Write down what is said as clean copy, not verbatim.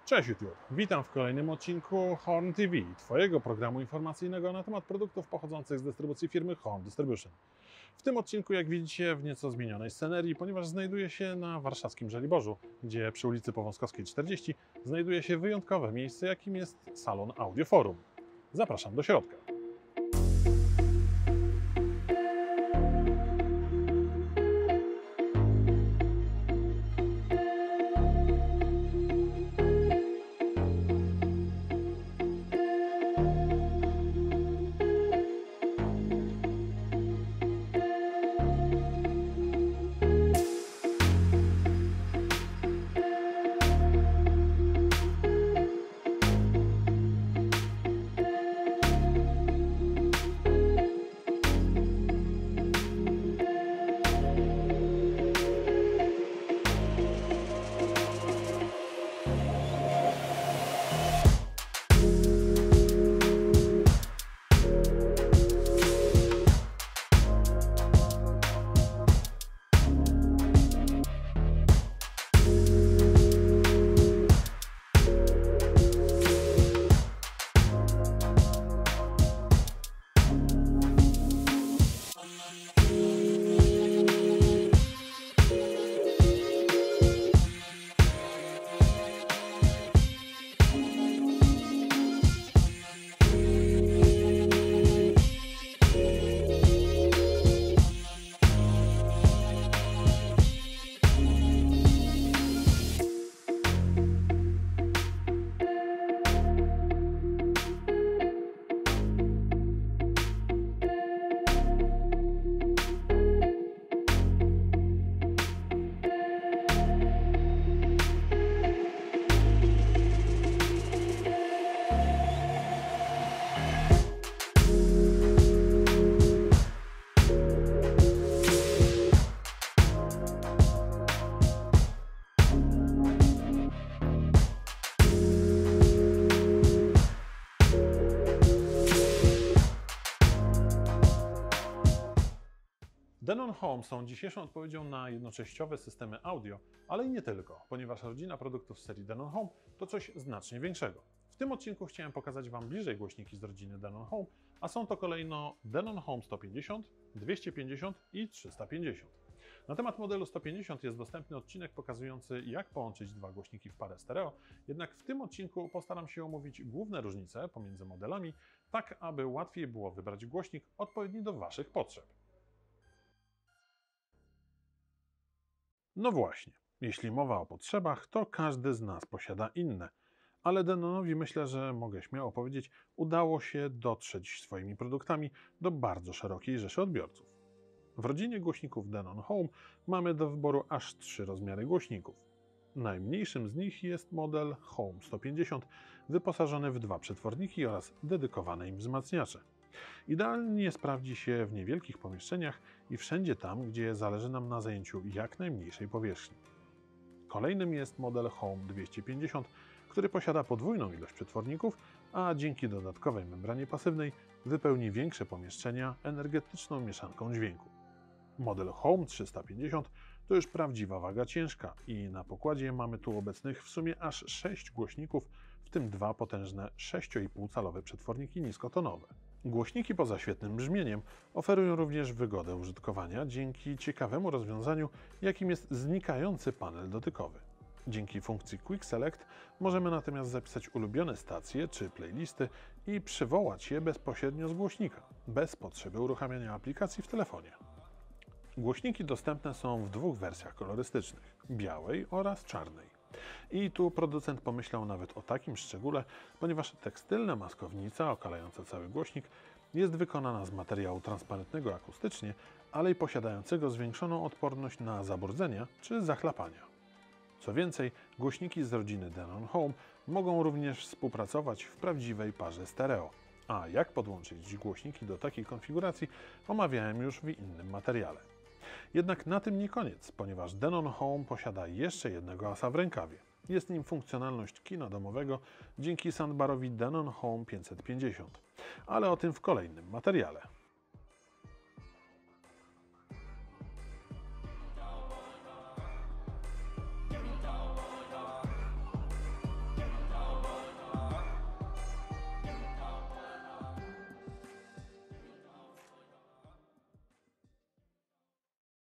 Cześć YouTube, witam w kolejnym odcinku Horn TV, Twojego programu informacyjnego na temat produktów pochodzących z dystrybucji firmy Horn Distribution. W tym odcinku, jak widzicie, w nieco zmienionej scenerii, ponieważ znajduje się na warszawskim Żoliborzu, gdzie przy ulicy Powązkowskiej 40 znajduje się wyjątkowe miejsce, jakim jest salon Audioforum. Zapraszam do środka. Denon Home są dzisiejszą odpowiedzią na jednoczęściowe systemy audio, ale i nie tylko, ponieważ rodzina produktów z serii Denon Home to coś znacznie większego. W tym odcinku chciałem pokazać Wam bliżej głośniki z rodziny Denon Home, a są to kolejno Denon Home 150, 250 i 350. Na temat modelu 150 jest dostępny odcinek pokazujący, jak połączyć dwa głośniki w parę stereo, jednak w tym odcinku postaram się omówić główne różnice pomiędzy modelami, tak aby łatwiej było wybrać głośnik odpowiedni do Waszych potrzeb. No właśnie, jeśli mowa o potrzebach, to każdy z nas posiada inne, ale Denonowi, myślę, że mogę śmiało powiedzieć, udało się dotrzeć swoimi produktami do bardzo szerokiej rzeszy odbiorców. W rodzinie głośników Denon Home mamy do wyboru aż 3 rozmiary głośników. Najmniejszym z nich jest model Home 150, wyposażony w 2 przetworniki oraz dedykowane im wzmacniacze. Idealnie sprawdzi się w niewielkich pomieszczeniach i wszędzie tam, gdzie zależy nam na zajęciu jak najmniejszej powierzchni. Kolejnym jest model Home 250, który posiada podwójną ilość przetworników, a dzięki dodatkowej membranie pasywnej wypełni większe pomieszczenia energetyczną mieszanką dźwięku. Model Home 350 to już prawdziwa waga ciężka i na pokładzie mamy tu obecnych w sumie aż 6 głośników, w tym 2 potężne 6,5-calowe przetworniki niskotonowe. Głośniki poza świetnym brzmieniem oferują również wygodę użytkowania dzięki ciekawemu rozwiązaniu, jakim jest znikający panel dotykowy. Dzięki funkcji Quick Select możemy natomiast zapisać ulubione stacje czy playlisty i przywołać je bezpośrednio z głośnika, bez potrzeby uruchamiania aplikacji w telefonie. Głośniki dostępne są w 2 wersjach kolorystycznych, białej oraz czarnej. I tu producent pomyślał nawet o takim szczególe, ponieważ tekstylna maskownica okalająca cały głośnik jest wykonana z materiału transparentnego akustycznie, ale i posiadającego zwiększoną odporność na zaburdzenia czy zachlapania. Co więcej, głośniki z rodziny Denon Home mogą również współpracować w prawdziwej parze stereo. A jak podłączyć głośniki do takiej konfiguracji, omawiałem już w innym materiale. Jednak na tym nie koniec, ponieważ Denon Home posiada jeszcze jednego asa w rękawie. Jest nim funkcjonalność kina domowego dzięki soundbarowi Denon Home 550, ale o tym w kolejnym materiale.